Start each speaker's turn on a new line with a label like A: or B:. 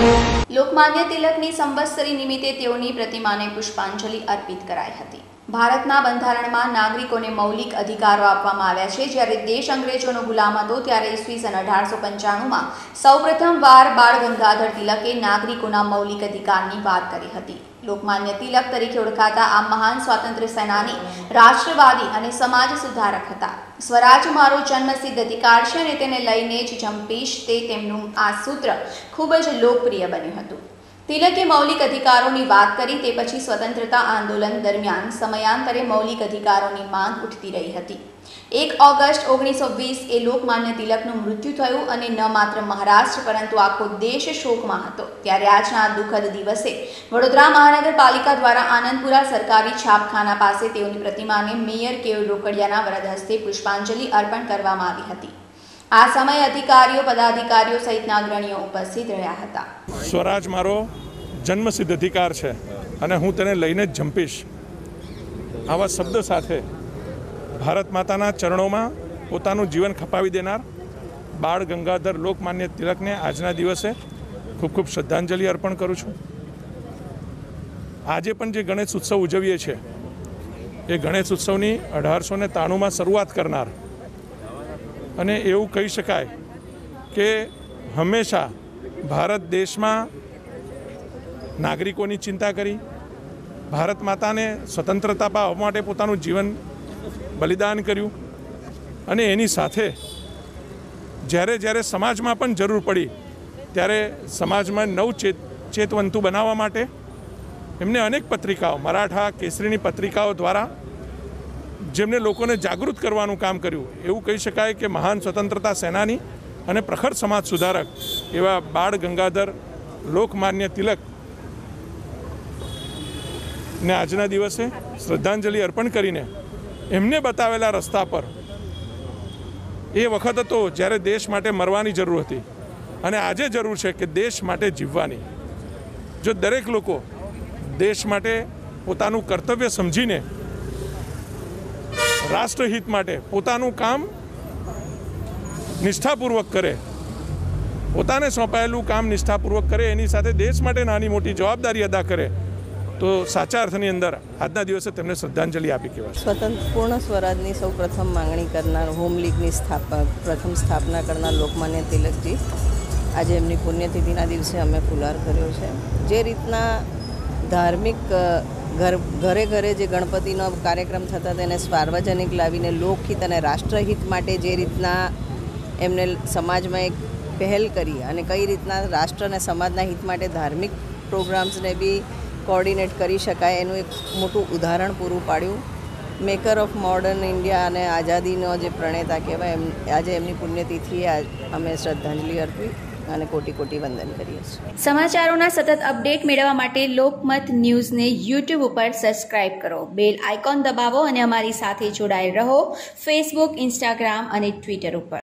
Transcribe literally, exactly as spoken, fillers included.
A: લોકમાન્ય તિલકની સંવત્સરી નિમિત્તે તેઓની પ્રતિમાને પુષ્પાંજલિ અર્પિત કરાઈ હતી। ભારતના બંધારણમાં નાગરિકોને મૌલિક અધિકારો આપવામાં આવ્યા છે। જ્યારે દેશ અંગ્રેજોનો ગુલામ હતો ત્યારે ઈસવીસન અઢારસો પંચાણુંમાં સૌપ્રથમ વાર બાળ ગંગાધર તિલકે નાગરિકોના મૌલિક અધિકારની વાત કરી હતી। લોકમાન્ય તિલક તરીકે ઓળખાતા આ મહાન સ્વાતંત્ર્ય સેનાની, રાષ્ટ્રવાદી અને સમાજ સુધારક હતા। સ્વરાજ મારો જન્મસિદ્ધ અધિકાર છે અને તેને લઈને જ જંપીશ, તે તેમનું આ સૂત્ર ખૂબ જ લોકપ્રિય બન્યું હતું। તિલકે મૌલિક અધિકારોની વાત કરી તે પછી સ્વતંત્રતા આંદોલન દરમિયાન સમયાંતરે મૌલિક અધિકારોની માંગ ઉઠતી રહી હતી। એક ઓગસ્ટ ઓગણીસો વીસ એ લોકમાન્ય તિલકનું મૃત્યુ થયું અને ન માત્ર મહારાષ્ટ્ર પરંતુ આખો દેશ શોકમાં હતો। ત્યારે આજના દુઃખદ દિવસે વડોદરા મહાનગરપાલિકા દ્વારા આનંદપુરા સરકારી છાપખાના પાસે તેઓની પ્રતિમાને મેયર કેયુર રોકડિયાના વરદ હસ્તે પુષ્પાંજલિ અર્પણ કરવામાં આવી હતી। આ સમયે અધિકારીઓ, પદાધિકારીઓ સહિતના અગ્રણીઓ ઉપસ્થિત રહ્યા હતા।
B: સ્વરાજ મારો જન્મસિદ્ધ અધિકાર છે અને હું તેને લઈને જ જંપીશ, આવા શબ્દ સાથે ભારત માતાના ચરણોમાં પોતાનું જીવન ખપાવી દેનાર બાળ ગંગાધર લોકમાન્ય તિલકને આજના દિવસે ખૂબ ખૂબ શ્રદ્ધાંજલિ અર્પણ કરું છું। આજે પણ જે ગણેશ ઉત્સવ ઉજવીએ છીએ એ ગણેશ ઉત્સવની અઢારસો ને ત્રાણુંમાં શરૂઆત કરનાર અને એવું કહી શકાય કે હંમેશા ભારત દેશમાં નાગરિકોની ચિંતા કરી, ભારત માતાને સ્વતંત્રતા પામવા માટે પોતાનું જીવન બલિદાન કર્યું અને એની સાથે જ્યારે જ્યારે સમાજમાં પણ જરૂર પડી ત્યારે સમાજમાં નવ ચેત ચેતવંતુ બનાવવા માટે એમને અનેક પત્રિકાઓ, મરાઠા કેસરીની પત્રિકાઓ દ્વારા જેમને લોકોને જાગૃત કરવાનું કામ કર્યું। એવું કહી શકાય કે મહાન સ્વતંત્રતા સેનાની અને પ્રખર સમાજ સુધારક એવા બાળ ગંગાધર લોકમાન્ય તિલક ને આજના દિવસે શ્રદ્ધાંજલિ અર્પણ કરીને એમને બતાવેલા રસ્તા પર એ વખત હતો જ્યારે દેશ માટે મરવાની જરૂર હતી અને આજે જરૂર છે કે દેશ માટે જીવવાની। જો દરેક લોકો દેશ માટે પોતાનું કર્તવ્ય સમજીને રાષ્ટ્રહિત માટે પોતાનું કામ નિષ્ઠાપૂર્વક કરે, પોતાને સોંપાયેલું કામ નિષ્ઠાપૂર્વક કરે, એની સાથે દેશ માટે નાની મોટી જવાબદારી અદા કરે તો સાચા અર્થની અંદર આજના દિવસે તેમને શ્રદ્ધાંજલિ આપી કહેવાય।
C: સ્વતંત્ર પૂર્ણ સ્વરાજની સૌ પ્રથમ માંગણી કરનાર, હોમ લીગની સ્થાપક, પ્રથમ સ્થાપના કરનાર લોકમાન્ય તિલકજી, આજે એમની પુણ્યતિથિના દિવસે અમે ફુલાર કર્યો છે। જે રીતના ધાર્મિક ઘર ઘરે ઘરે જે ગણપતિનો કાર્યક્રમ થતા તેને સાર્વજનિક લાવીને લોકહિત અને રાષ્ટ્રહિત માટે જે રીતના એમને સમાજમાં એક પહેલ કરી અને કઈ રીતના રાષ્ટ્ર અને સમાજના હિત માટે ધાર્મિક પ્રોગ્રામ્સને બી કોર્ડિનેટ કરી શકાય એનું એક મોટું ઉદાહરણ પૂરું પાડ્યું। મેકર ઓફ મોડર્ન ઇન્ડિયા અને આઝાદીનો જે પ્રણેતા કહેવાય એમ આજે એમની પુણ્યતિથિએ અમે શ્રદ્ધાંજલિ અર્પી અને કોટી કોટી વંદન કરીએ છીએ।
A: સમાચારોના સતત અપડેટ મેળવવા માટે લોકમત ન્યૂઝને યુટ્યુબ ઉપર સબસ્ક્રાઇબ કરો, બેલ આઇકોન દબાવો અને અમારી સાથે જોડાયેલ રહો ફેસબુક, ઇન્સ્ટાગ્રામ અને ટ્વિટર ઉપર।